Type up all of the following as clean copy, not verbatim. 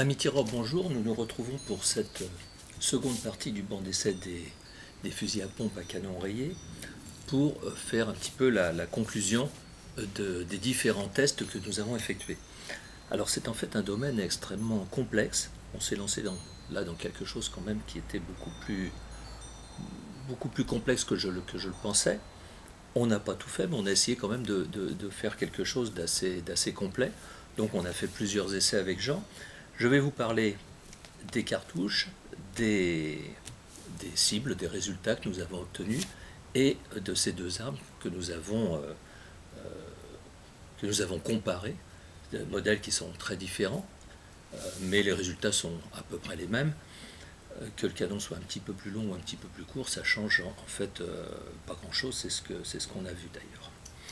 Amis tireurs, bonjour. Nous nous retrouvons pour cette seconde partie du banc d'essai des fusils à pompe à canon rayé pour faire un petit peu la conclusion des différents tests que nous avons effectués. Alors c'est en fait un domaine extrêmement complexe. On s'est lancé dans quelque chose quand même qui était beaucoup plus complexe que je le pensais. On n'a pas tout fait, mais on a essayé quand même de faire quelque chose d'assez complet. Donc on a fait plusieurs essais avec Jean. Je vais vous parler des cartouches, des cibles, des résultats que nous avons obtenus et de ces deux armes que nous avons comparées, des modèles qui sont très différents, mais les résultats sont à peu près les mêmes. Que le canon soit un petit peu plus long ou un petit peu plus court, ça change en fait pas grand-chose, c'est ce qu'on a vu d'ailleurs.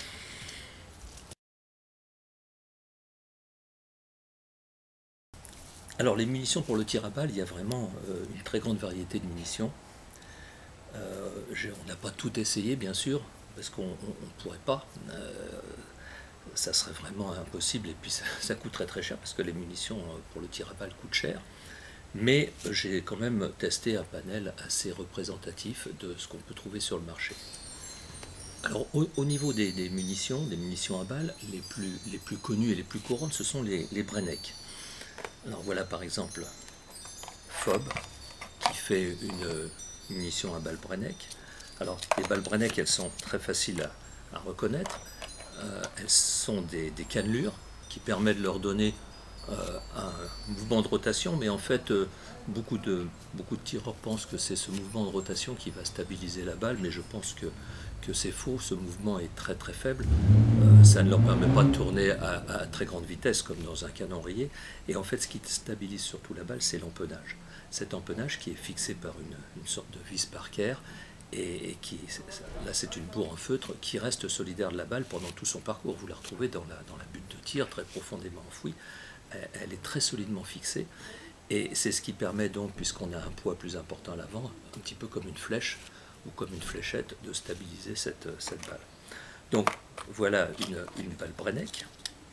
Alors les munitions pour le tir à balle, il y a vraiment une très grande variété de munitions. On n'a pas tout essayé bien sûr, parce qu'on ne pourrait pas. Ça serait vraiment impossible et puis ça coûterait très cher parce que les munitions pour le tir à balle coûtent cher. Mais j'ai quand même testé un panel assez représentatif de ce qu'on peut trouver sur le marché. Alors au niveau des munitions à balles, les plus connues et les plus courantes, ce sont les Brenneck. Alors voilà par exemple FOB qui fait une munition à balles Brenneck. Alors les balles Brenneck, elles sont très faciles à reconnaître. Elles sont des cannelures qui permettent de leur donner un mouvement de rotation, mais en fait beaucoup de tireurs pensent que c'est ce mouvement de rotation qui va stabiliser la balle, mais je pense que c'est faux. Ce mouvement est très très faible, ça ne leur permet pas de tourner à très grande vitesse comme dans un canon rayé, et en fait ce qui stabilise surtout la balle, c'est l'empennage. Cet empennage qui est fixé par une sorte de vis Parker, et là c'est une bourre en feutre qui reste solidaire de la balle pendant tout son parcours. Vous la retrouvez dans la butte de tir, très profondément enfouie. Elle est très solidement fixée, et c'est ce qui permet donc, puisqu'on a un poids plus important à l'avant, un petit peu comme une flèche ou comme une fléchette, de stabiliser cette balle. Donc voilà une balle Brenneck.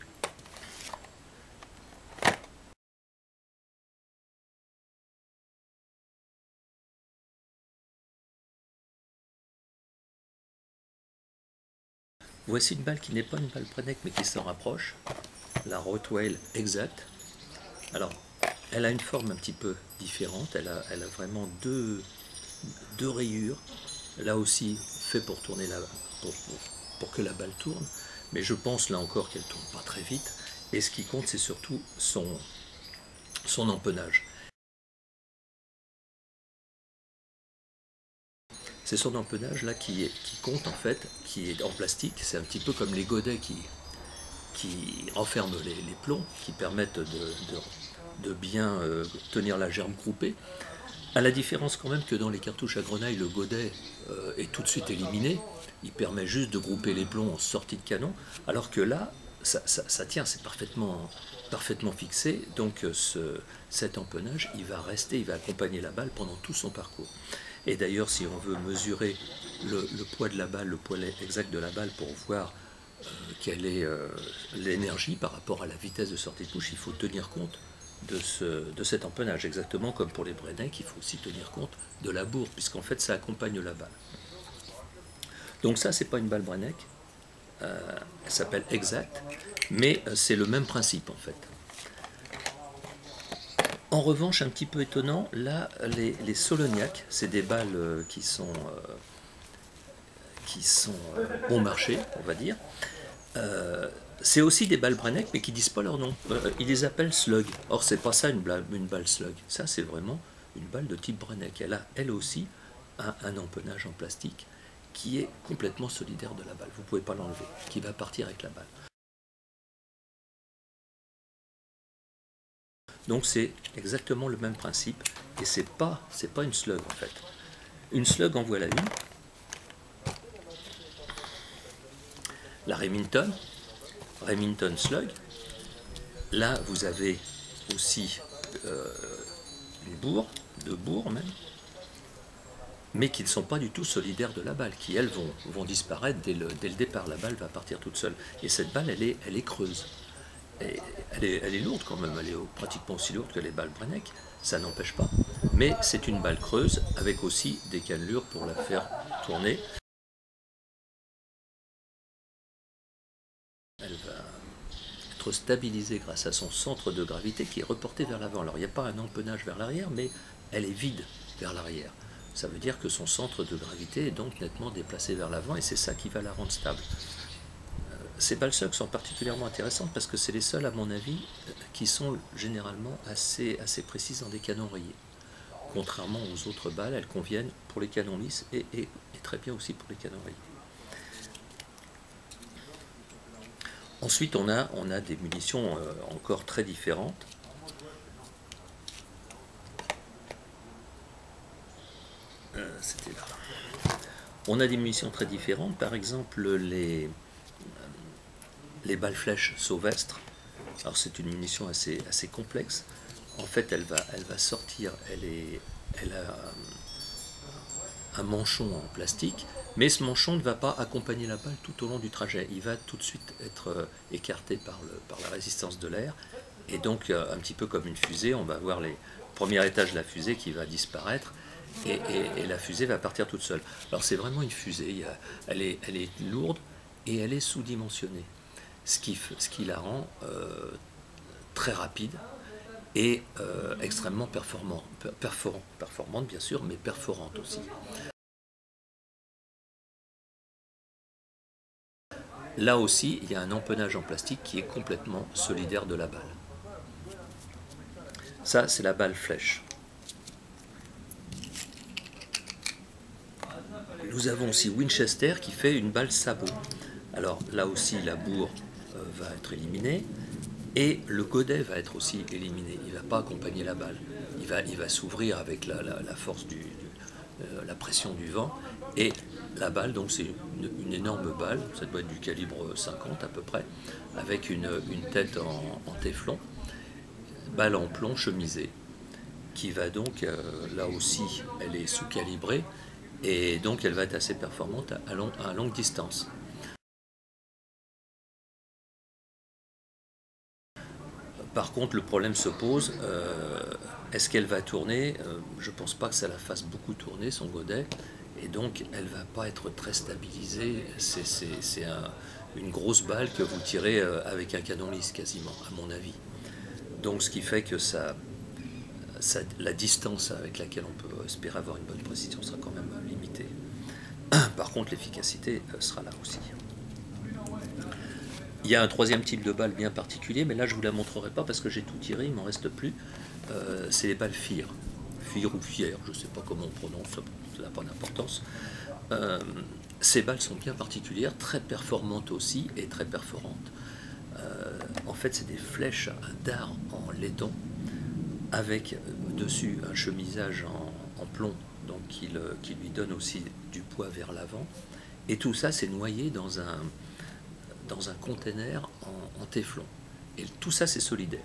Voici une balle qui n'est pas une balle Brenneck mais qui s'en rapproche, la Rottweil Exact. Alors elle a une forme un petit peu différente, elle a vraiment deux rayures, là aussi fait pour tourner pour que la balle tourne, mais je pense là encore qu'elle ne tourne pas très vite, et ce qui compte c'est surtout son empennage. C'est son empennage là qui compte en fait, qui est en plastique. C'est un petit peu comme les godets qui renferment les plombs, qui permettent de bien tenir la gerbe groupée. À la différence quand même que dans les cartouches à grenaille, le godet est tout de suite éliminé. Il permet juste de grouper les plombs en sortie de canon, alors que là, ça tient, c'est parfaitement fixé. Donc cet empennage, il va rester, il va accompagner la balle pendant tout son parcours. Et d'ailleurs, si on veut mesurer le poids de la balle, le poids exact de la balle pour voir quelle est l'énergie par rapport à la vitesse de sortie de touche, il faut tenir compte de cet empennage, exactement comme pour les Brenneck, il faut aussi tenir compte de la bourre, puisqu'en fait ça accompagne la balle. Donc ça, c'est pas une balle Brenneck, elle s'appelle Exact, mais c'est le même principe en fait. En revanche, un petit peu étonnant, là, les Soloniac, c'est des balles qui sont bon marché, on va dire. C'est aussi des balles Brenneck, mais qui ne disent pas leur nom. Ils les appellent Slug. Or, c'est pas ça une balle Slug. Ça, c'est vraiment une balle de type Brenneck. Elle a, elle aussi, un empennage en plastique qui est complètement solidaire de la balle. Vous ne pouvez pas l'enlever, qui va partir avec la balle. Donc c'est exactement le même principe, et c'est pas une slug en fait. Une slug, en voilà une. La Remington Slug. Là vous avez aussi une bourre, deux bourres même, mais qui ne sont pas du tout solidaires de la balle, qui elles vont disparaître dès le départ. La balle va partir toute seule. Et cette balle, elle est creuse. Et elle est lourde quand même, elle est pratiquement aussi lourde que les balles Brenneck, ça n'empêche pas. Mais c'est une balle creuse avec aussi des cannelures pour la faire tourner. Elle va être stabilisée grâce à son centre de gravité qui est reporté vers l'avant. Alors il n'y a pas un empennage vers l'arrière, mais elle est vide vers l'arrière. Ça veut dire que son centre de gravité est donc nettement déplacé vers l'avant et c'est ça qui va la rendre stable. Ces balles Sugg sont particulièrement intéressantes parce que c'est les seules, à mon avis, qui sont généralement assez précises dans des canons rayés. Contrairement aux autres balles, elles conviennent pour les canons lisses et très bien aussi pour les canons rayés. Ensuite, on a des munitions encore très différentes. C'était là. On a des munitions très différentes. Par exemple, les balles flèches Sauvestre. Alors c'est une munition assez complexe. En fait, elle va sortir. Elle a un manchon en plastique, mais ce manchon ne va pas accompagner la balle tout au long du trajet. Il va tout de suite être écarté par la résistance de l'air. Et donc, un petit peu comme une fusée, on va avoir les premiers étages de la fusée qui va disparaître et la fusée va partir toute seule. Alors, c'est vraiment une fusée. Elle est lourde et elle est sous-dimensionnée. Ce qui la rend très rapide et extrêmement performante bien sûr, mais perforante aussi. Là aussi, il y a un empennage en plastique qui est complètement solidaire de la balle. Ça, c'est la balle flèche. Nous avons aussi Winchester qui fait une balle sabot. Alors là aussi, la bourre va être éliminée et le godet va être aussi éliminé. Il ne va pas accompagner la balle. Il va s'ouvrir avec la force la pression du vent et la balle, donc c'est une énorme balle, ça doit être du calibre 50 à peu près, avec une tête en téflon, balle en plomb chemisée, qui va donc, là aussi, elle est sous-calibrée, et donc elle va être assez performante à longue distance. Par contre, le problème se pose, est-ce qu'elle va tourner? Je ne pense pas que ça la fasse beaucoup tourner, son godet, et donc elle ne va pas être très stabilisée. C'est une grosse balle que vous tirez avec un canon lisse quasiment, à mon avis. Donc ce qui fait que la distance avec laquelle on peut espérer avoir une bonne précision sera quand même limitée. Par contre, l'efficacité sera là aussi. Il y a un troisième type de balle bien particulier, mais là je ne vous la montrerai pas parce que j'ai tout tiré, il ne m'en reste plus. C'est les balles FIR. FIR ou FIER, je ne sais pas comment on prononce, ça n'a pas d'importance. Ces balles sont bien particulières, très performantes aussi et très perforantes. En fait, c'est des flèches à dard en laiton avec dessus un chemisage en plomb donc qui lui donne aussi du poids vers l'avant. Et tout ça, c'est noyé dans un container en téflon. Et tout ça, c'est solidaire.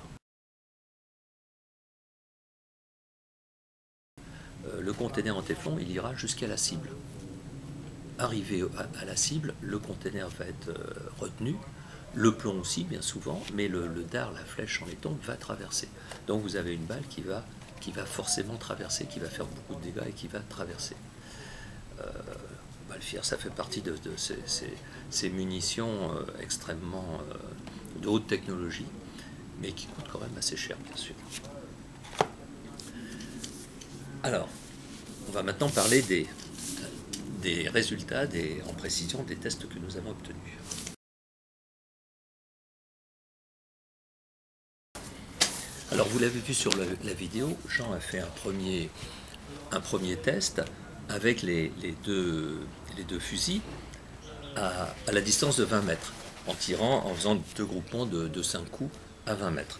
Le container en téflon, il ira jusqu'à la cible. Arrivé à la cible, le container va être retenu, le plomb aussi, bien souvent, mais le dard, la flèche en laiton, va traverser. Donc vous avez une balle qui va forcément traverser, qui va faire beaucoup de dégâts et qui va traverser. Le FIR, ça fait partie de ces munitions extrêmement de haute technologie, mais qui coûtent quand même assez cher, bien sûr. Alors, on va maintenant parler des résultats en précision des tests que nous avons obtenus. Alors, vous l'avez vu sur la vidéo, Jean a fait un premier test avec les deux fusils à la distance de 20 mètres, en faisant deux groupements de 5 coups à 20 mètres.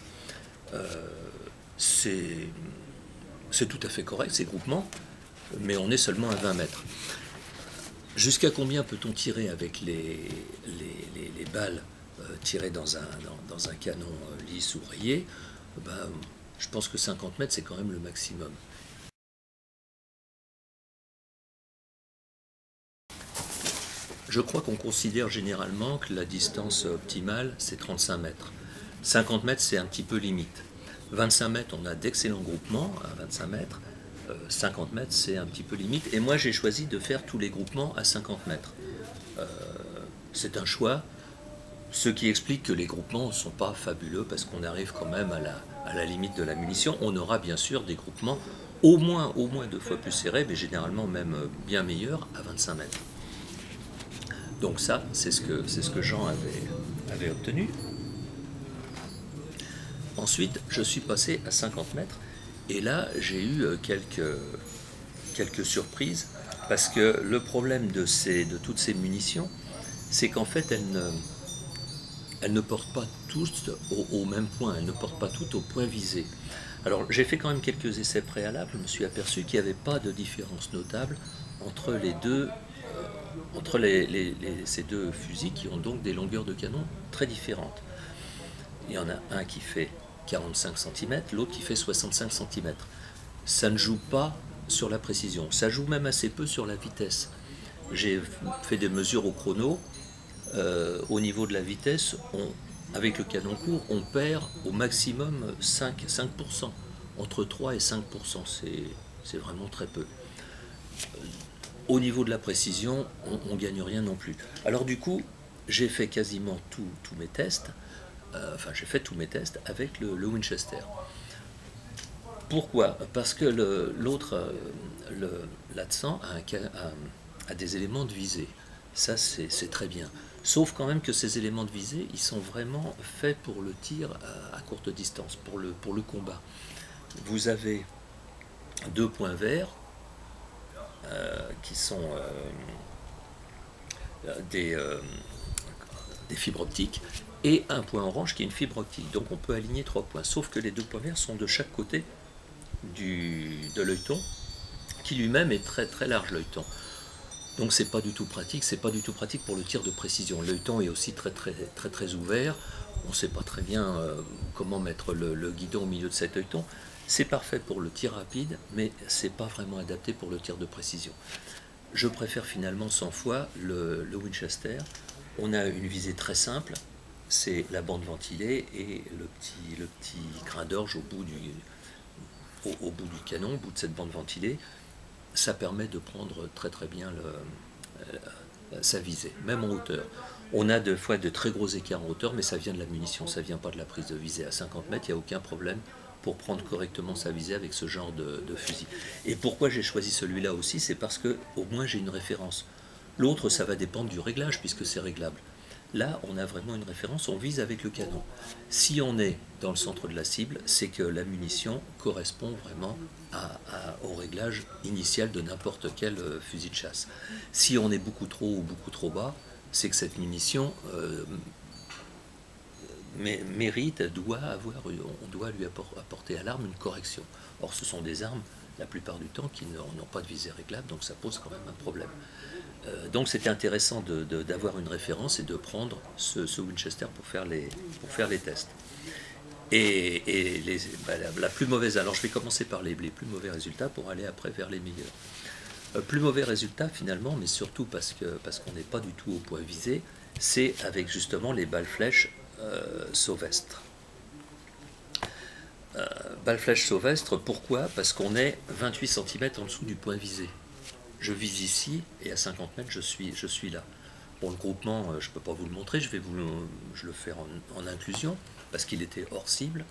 C'est tout à fait correct, ces groupements, mais on est seulement à 20 mètres. Jusqu'à combien peut-on tirer avec les balles tirées dans un canon lisse ou rayé? Je pense que 50 mètres, c'est quand même le maximum. Je crois qu'on considère généralement que la distance optimale, c'est 35 mètres. 50 mètres, c'est un petit peu limite. 25 mètres, on a d'excellents groupements à 25 mètres. 50 mètres, c'est un petit peu limite. Et moi, j'ai choisi de faire tous les groupements à 50 mètres. C'est un choix, ce qui explique que les groupements ne sont pas fabuleux parce qu'on arrive quand même à la limite de la munition. On aura bien sûr des groupements au moins 2 fois plus serrés, mais généralement même bien meilleurs à 25 mètres. Donc ça, c'est ce que Jean avait obtenu. Ensuite, je suis passé à 50 mètres et là, j'ai eu quelques surprises parce que le problème de toutes ces munitions, c'est qu'en fait, elles ne portent pas toutes au même point, elles ne portent pas toutes au point visé. Alors, j'ai fait quand même quelques essais préalables, je me suis aperçu qu'il n'y avait pas de différence notable entre les deux, ces deux fusils qui ont donc des longueurs de canon très différentes. Il y en a un qui fait 45 cm, l'autre qui fait 65 cm. Ça ne joue pas sur la précision, ça joue même assez peu sur la vitesse. J'ai fait des mesures au chrono. Au niveau de la vitesse, avec le canon court, on perd au maximum 5%. Entre 3 et 5%, c'est vraiment très peu. Au niveau de la précision, on ne gagne rien non plus. Alors du coup, j'ai fait quasiment tous mes tests. J'ai fait tous mes tests avec le Winchester. Pourquoi? Parce que l'autre, l'A-100 a des éléments de visée. Ça, c'est très bien. Sauf quand même que ces éléments de visée, ils sont vraiment faits pour le tir à courte distance, pour le combat. Vous avez 2 points verts qui sont des fibres optiques et un point orange qui est une fibre optique. Donc on peut aligner 3 points. Sauf que les 2 points verts sont de chaque côté de l'œilleton, qui lui-même est très très large, l'œilleton. Donc c'est pas du tout pratique, c'est pas du tout pratique pour le tir de précision. L'œilleton est aussi très ouvert. On ne sait pas très bien comment mettre le guidon au milieu de cet œilleton. C'est parfait pour le tir rapide, mais c'est pas vraiment adapté pour le tir de précision. Je préfère finalement 100 fois le Winchester. On a une visée très simple, c'est la bande ventilée et le petit grain d'orge au bout du canon, au bout de cette bande ventilée. Ça permet de prendre très bien sa visée, même en hauteur. On a des fois de très gros écarts en hauteur, mais ça vient de la munition, ça vient pas de la prise de visée. À 50 mètres, il n'y a aucun problème pour prendre correctement sa visée avec ce genre de fusil. Et pourquoi j'ai choisi celui-là aussi, c'est parce que au moins j'ai une référence. L'autre, ça va dépendre du réglage, puisque c'est réglable. Là, on a vraiment une référence, on vise avec le canon. Si on est dans le centre de la cible, c'est que la munition correspond vraiment au réglage initial de n'importe quel fusil de chasse. Si on est beaucoup trop haut ou beaucoup trop bas, c'est que cette munition mérite, on doit lui apporter à l'arme une correction. Or, ce sont des armes, la plupart du temps, qui n'ont pas de visée réglable, donc ça pose quand même un problème. Donc c'était intéressant d'avoir une référence et de prendre ce Winchester pour faire les tests. Et la plus mauvaise, alors je vais commencer par les plus mauvais résultats pour aller après vers les meilleurs. Plus mauvais résultat finalement, mais surtout parce qu'on n'est pas du tout au point visé, c'est avec justement les balles-flèches Sauvestre. Balles-flèches Sauvestre, pourquoi? Parce qu'on est 28 cm en dessous du point visé. Je vise ici et à 50 mètres je suis là. Bon, le groupement, je ne peux pas vous le montrer, je le fais en inclusion parce qu'il était hors cible.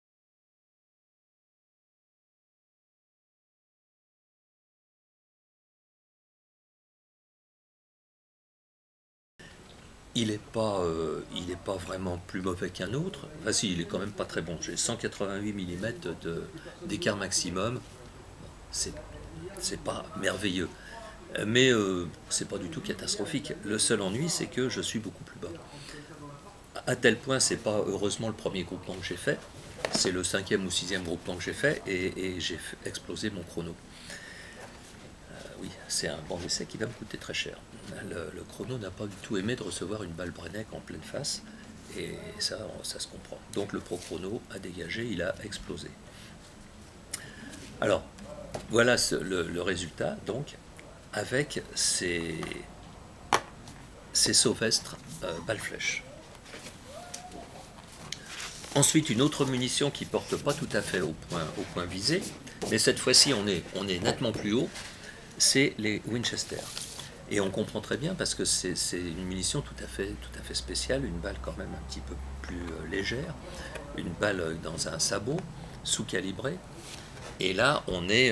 Il n'est pas vraiment plus mauvais qu'un autre. Enfin si, il est quand même pas très bon. J'ai 188 mm d'écart maximum. C'est pas merveilleux. Mais c'est pas du tout catastrophique. Le seul ennui, c'est que je suis beaucoup plus bas. À tel point, c'est pas heureusement le premier groupement que j'ai fait. C'est le 5e ou 6e groupement que j'ai fait et j'ai explosé mon chrono. Oui, c'est un banc d'essai qui va me coûter très cher. Le chrono n'a pas du tout aimé de recevoir une balle Brenneck en pleine face, et ça se comprend. Donc le pro chrono a dégagé, il a explosé. Alors, voilà le résultat, donc, avec ces Sauvestre balles-flèches. Ensuite, une autre munition qui ne porte pas tout à fait au point visé, mais cette fois-ci on est nettement plus haut, c'est les Winchester. Et on comprend très bien parce que c'est une munition tout à fait spéciale, une balle quand même un petit peu plus légère, une balle dans un sabot, sous-calibré. Et là, on est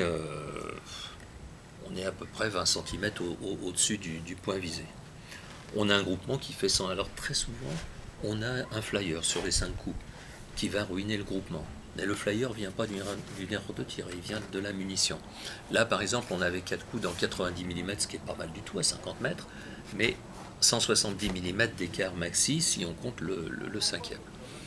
à peu près 20 cm au-dessus du point visé. On a un groupement qui fait 100. Alors très souvent, on a un flyer sur les 5 coups qui va ruiner le groupement. Mais le flyer ne vient pas d'une erreur de tir, il vient de la munition. Là, par exemple, on avait 4 coups dans 90 mm, ce qui est pas mal du tout à 50 mètres, mais 170 mm d'écart maxi si on compte le cinquième.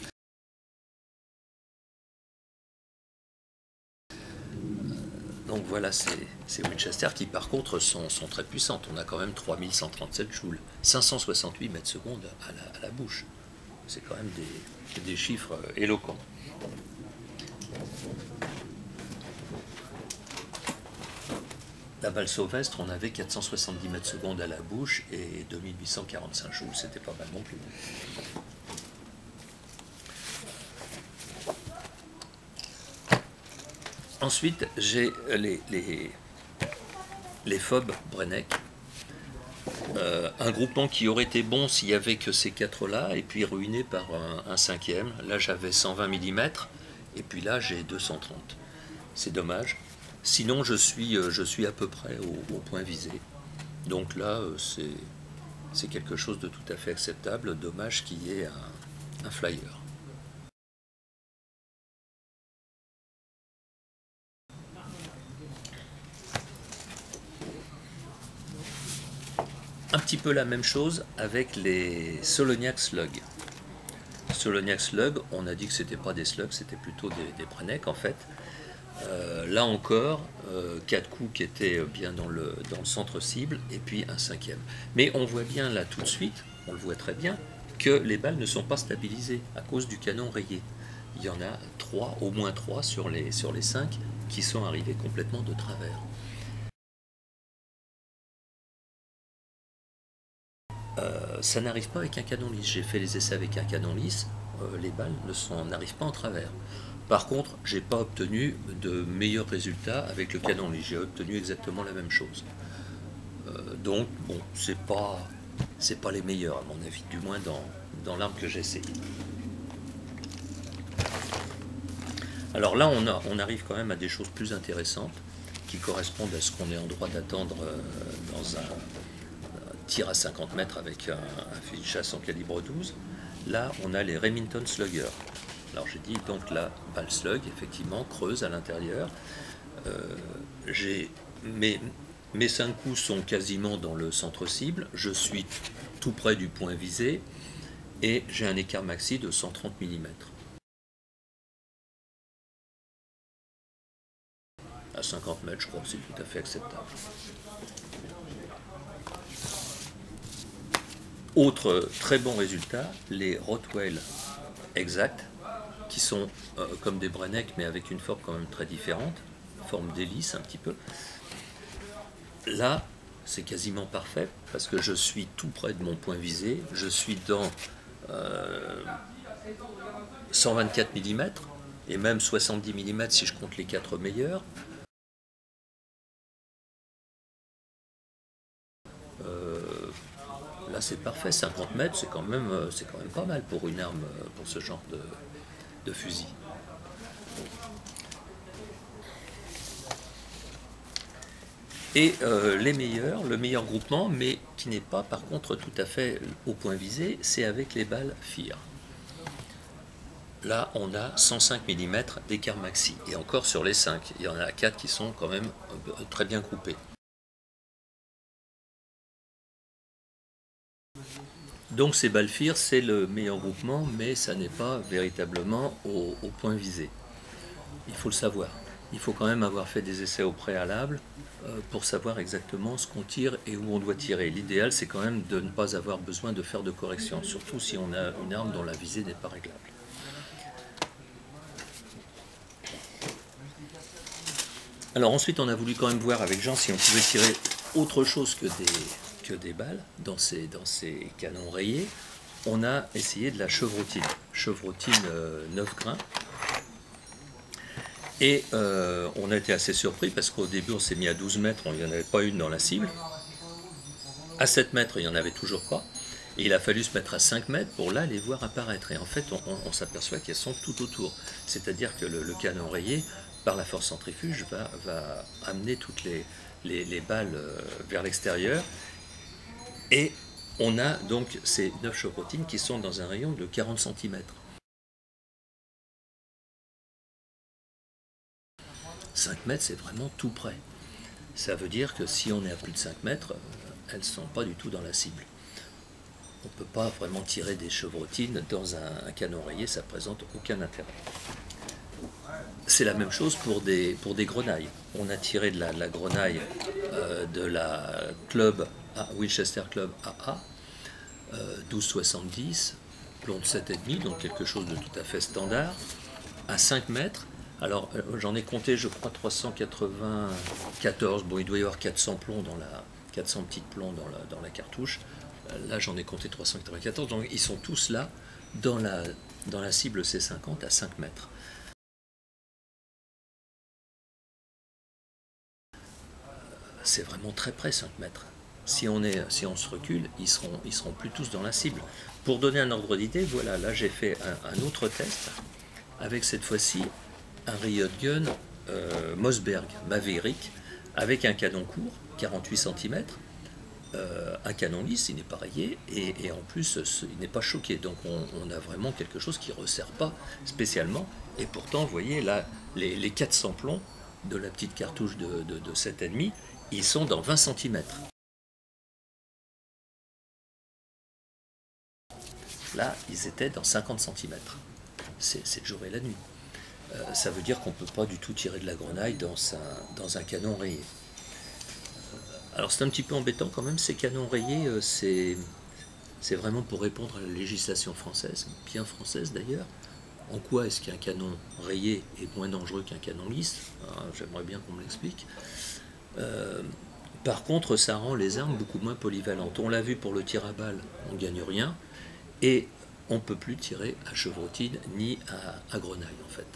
Donc voilà ces Winchester qui par contre sont très puissantes. On a quand même 3137 joules, 568 mètres secondes à la bouche. C'est quand même des chiffres éloquents. La balle Sauvestre, on avait 470 mètres secondes à la bouche et 2845 joules, c'était pas mal non plus. Ensuite, j'ai les FOB Brenneck. Un groupement qui aurait été bon s'il n'y avait que ces 4-là, et puis ruiné par un cinquième. Là, j'avais 120 mm, et puis là, j'ai 230. C'est dommage. Sinon, je suis à peu près au point visé. Donc là, c'est quelque chose de tout à fait acceptable. Dommage qu'il y ait un flyer. Un petit peu la même chose avec les Solognac Slug. Solognac Slug, on a dit que c'était pas des slugs, c'était plutôt des Brenneck en fait. Là encore, 4 coups qui étaient bien dans le centre cible, et puis un cinquième. Mais on voit bien là tout de suite, on le voit très bien, que les balles ne sont pas stabilisées à cause du canon rayé. Il y en a 3, au moins 3 sur les 5 qui sont arrivés complètement de travers. Ça n'arrive pas avec un canon lisse. J'ai fait les essais avec un canon lisse, les balles n'arrivent pas en travers. Par contre, je n'ai pas obtenu de meilleurs résultats avec le canon lisse. J'ai obtenu exactement la même chose. Donc, bon, c'est pas les meilleurs à mon avis, du moins dans l'arme que j'ai essayé. Alors là, on arrive quand même à des choses plus intéressantes qui correspondent à ce qu'on est en droit d'attendre dans un tir à 50 mètres avec un fusil de chasse en calibre 12. Là, on a les Remington Slugger. Alors j'ai dit donc la balle slug, effectivement, creuse à l'intérieur. Mes 5 coups sont quasiment dans le centre cible. Je suis tout près du point visé et j'ai un écart maxi de 130 mm. À 50 mètres, je crois que c'est tout à fait acceptable. Autre très bon résultat, les Rotwell Exact, qui sont comme des Brenneck, mais avec une forme quand même très différente, forme d'hélice un petit peu. Là, c'est quasiment parfait, parce que je suis tout près de mon point visé, je suis dans 124 mm, et même 70 mm si je compte les 4 meilleurs. Là c'est parfait, 50 mètres c'est quand même pas mal pour une arme, pour ce genre de fusil. Et le meilleur groupement, mais qui n'est pas par contre tout à fait au point visé, c'est avec les balles FIR. Là on a 105 mm d'écart maxi, et encore sur les 5, il y en a 4 qui sont quand même très bien groupés. Donc ces balles FIR, c'est le meilleur groupement, mais ça n'est pas véritablement au point visé. Il faut le savoir. Il faut quand même avoir fait des essais au préalable pour savoir exactement ce qu'on tire et où on doit tirer. L'idéal, c'est quand même de ne pas avoir besoin de faire de correction, surtout si on a une arme dont la visée n'est pas réglable. Alors ensuite, on a voulu quand même voir avec Jean si on pouvait tirer autre chose que des balles dans ces canons rayés. On a essayé de la chevrotine. chevrotine 9 grains. Et on a été assez surpris parce qu'au début on s'est mis à 12 mètres, il n'y en avait pas une dans la cible. À 7 mètres, il n'y en avait toujours pas. Et il a fallu se mettre à 5 mètres pour là les voir apparaître. Et en fait, on s'aperçoit qu'elles sont tout autour. C'est-à-dire que le canon rayé, par la force centrifuge, va amener toutes les balles vers l'extérieur. Et on a donc ces 9 chevrotines qui sont dans un rayon de 40 cm. 5 mètres, c'est vraiment tout près. Ça veut dire que si on est à plus de 5 mètres, elles ne sont pas du tout dans la cible. On ne peut pas vraiment tirer des chevrotines dans un canon rayé, ça ne présente aucun intérêt. C'est la même chose pour des grenailles. On a tiré de la grenaille de la Club Winchester Club AA, 12,70, plomb de 7,5, donc quelque chose de tout à fait standard, à 5 mètres. Alors j'en ai compté, je crois, 394, bon il doit y avoir 400 plombs 400 petites plombs dans la cartouche. Là j'en ai compté 394, donc ils sont tous là dans la cible C50 à 5 mètres. C'est vraiment très près 5 mètres. Si on se recule, ils seront plus tous dans la cible. Pour donner un ordre d'idée, voilà, là j'ai fait un autre test avec cette fois-ci un riot gun Mossberg Maverick avec un canon court, 48 cm, un canon lisse, il n'est pas rayé, et en plus il n'est pas choqué, donc on a vraiment quelque chose qui ne resserre pas spécialement, et pourtant vous voyez là les 400 plombs de la petite cartouche de 7,5, ils sont dans 20 cm. Là ils étaient dans 50 cm, c'est le jour et la nuit. Ça veut dire qu'on ne peut pas du tout tirer de la grenaille dans un canon rayé. Alors c'est un petit peu embêtant quand même, ces canons rayés, c'est vraiment pour répondre à la législation française, bien française d'ailleurs. En quoi est-ce qu'un canon rayé est moins dangereux qu'un canon lisse? J'aimerais bien qu'on me l'explique. Par contre, ça rend les armes beaucoup moins polyvalentes. On l'a vu pour le tir à balle, on ne gagne rien, et on ne peut plus tirer à chevrotine ni à grenaille en fait.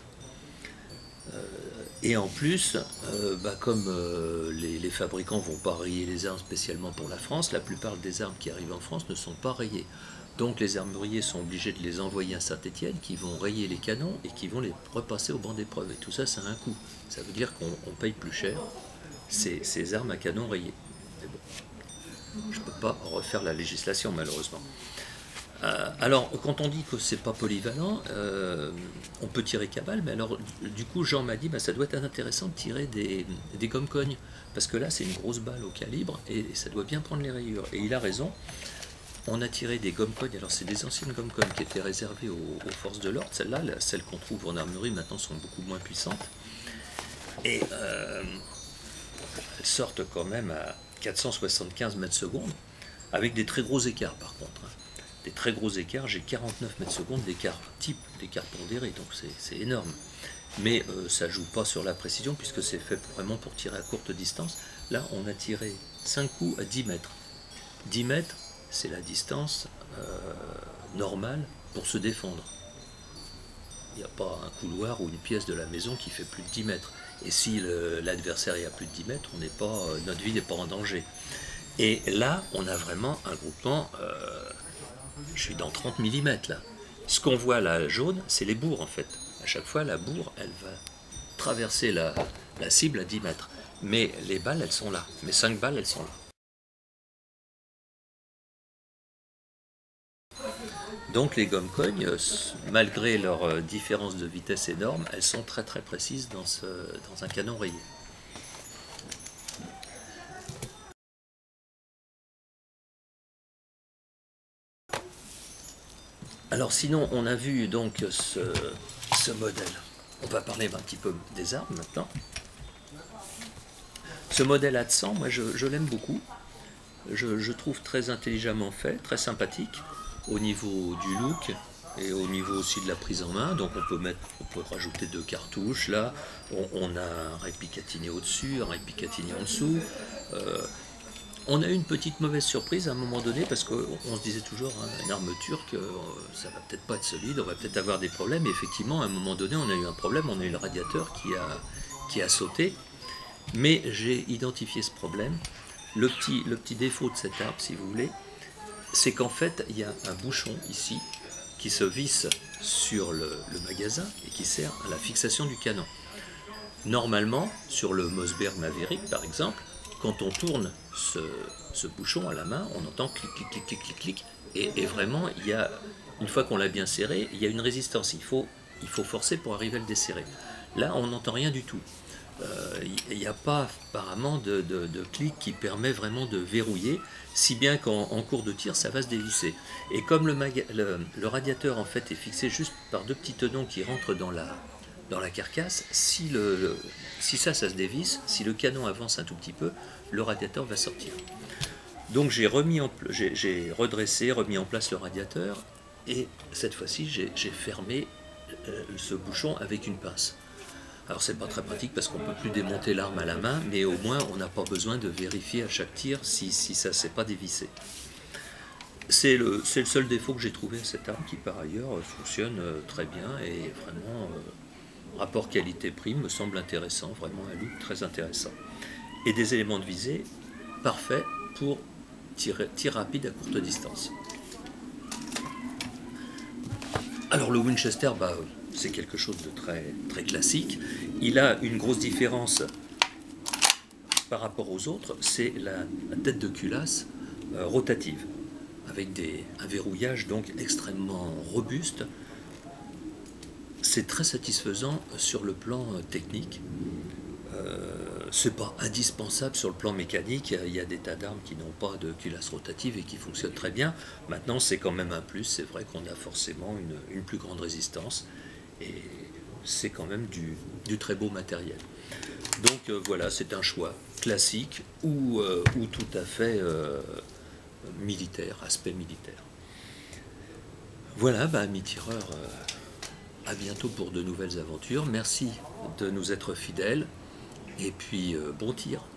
Et en plus, comme les fabricants ne vont pas rayer les armes spécialement pour la France, la plupart des armes qui arrivent en France ne sont pas rayées. Donc les armuriers sont obligés de les envoyer à Saint-Étienne, qui vont rayer les canons et qui vont les repasser au banc d'épreuve. Et tout ça, ça a un coût. Ça veut dire qu'on paye plus cher ces armes à canon rayés. Mais bon, je ne peux pas refaire la législation malheureusement. Alors, quand on dit que c'est pas polyvalent, on peut tirer cabale, mais alors du coup, Jean m'a dit, ça doit être intéressant de tirer des gomme-cognes, parce que là, c'est une grosse balle au calibre, et ça doit bien prendre les rayures. Et il a raison, on a tiré des gomme-cognes, alors c'est des anciennes gomme-cognes qui étaient réservées aux forces de l'ordre, celles qu'on trouve en armurerie maintenant sont beaucoup moins puissantes, et elles sortent quand même à 475 mètres secondes, avec des très gros écarts par contre. Des très gros écarts, j'ai 49 mètres secondes d'écart type, d'écart pondéré, donc c'est énorme. Mais ça ne joue pas sur la précision puisque c'est fait vraiment pour tirer à courte distance. Là, on a tiré 5 coups à 10 mètres. 10 mètres, c'est la distance normale pour se défendre. Il n'y a pas un couloir ou une pièce de la maison qui fait plus de 10 mètres. Et si l'adversaire est à plus de 10 mètres, notre vie n'est pas en danger. Et là, on a vraiment un groupement... je suis dans 30 mm là. Ce qu'on voit là jaune, c'est les bourres en fait. À chaque fois, la bourre, elle va traverser la cible à 10 mètres. Mais les balles, elles sont là. Mes 5 balles, elles sont là. Donc les gomme-cognes, malgré leur différence de vitesse énorme, elles sont très très précises dans un canon rayé. Alors sinon, on a vu donc ce modèle. On va parler un petit peu des armes maintenant. Ce modèle A200, moi je l'aime beaucoup. Je trouve très intelligemment fait, très sympathique au niveau du look et au niveau aussi de la prise en main. Donc on peut rajouter 2 cartouches là. On a un répicatiné au-dessus, un répicatiné en dessous. On a eu une petite mauvaise surprise à un moment donné parce qu'on se disait toujours, hein, une arme turque, ça va peut-être pas être solide, on va peut-être avoir des problèmes. Et effectivement, à un moment donné, on a eu un problème, on a eu le radiateur qui a sauté. Mais j'ai identifié ce problème. Le petit défaut de cette arme, si vous voulez, c'est qu'en fait, il y a un bouchon ici qui se visse sur le magasin et qui sert à la fixation du canon. Normalement, sur le Mossberg Maverick, par exemple, quand on tourne ce bouchon à la main, on entend clic, clic, clic, clic, clic, clic. Et vraiment, une fois qu'on l'a bien serré, il y a une résistance. Il faut forcer pour arriver à le desserrer. Là, on n'entend rien du tout. Il n'y a pas apparemment de clic qui permet vraiment de verrouiller, si bien qu'en cours de tir, ça va se dévisser. Et comme le radiateur en fait est fixé juste par deux petits tenons qui rentrent dans la carcasse, si ça se dévisse, si le canon avance un tout petit peu, le radiateur va sortir. Donc j'ai redressé, remis en place le radiateur, et cette fois-ci j'ai fermé ce bouchon avec une pince. Alors c'est pas très pratique parce qu'on ne peut plus démonter l'arme à la main, mais au moins on n'a pas besoin de vérifier à chaque tir si ça ne s'est pas dévissé. C'est le seul défaut que j'ai trouvé à cette arme qui par ailleurs fonctionne très bien et vraiment rapport qualité-prix me semble intéressant, vraiment un look très intéressant. Et des éléments de visée parfaits pour tir rapide à courte distance. Alors le Winchester, c'est quelque chose de très, très classique. Il a une grosse différence par rapport aux autres, c'est la tête de culasse rotative, avec un verrouillage donc extrêmement robuste. C'est très satisfaisant sur le plan technique. C'est pas indispensable sur le plan mécanique. Il y a des tas d'armes qui n'ont pas de culasse rotative et qui fonctionnent très bien. Maintenant, c'est quand même un plus. C'est vrai qu'on a forcément une plus grande résistance et c'est quand même du très beau matériel. Donc voilà, c'est un choix classique ou tout à fait militaire, aspect militaire. Voilà, amis tireurs, à bientôt pour de nouvelles aventures. Merci de nous être fidèles et puis bon tir.